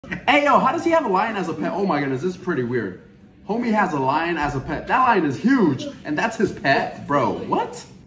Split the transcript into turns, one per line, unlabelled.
Hey, yo, how does he have a lion as a pet? Oh my goodness, this is pretty weird. Homie has a lion as a pet. That lion is huge, and that's his pet? Bro, what?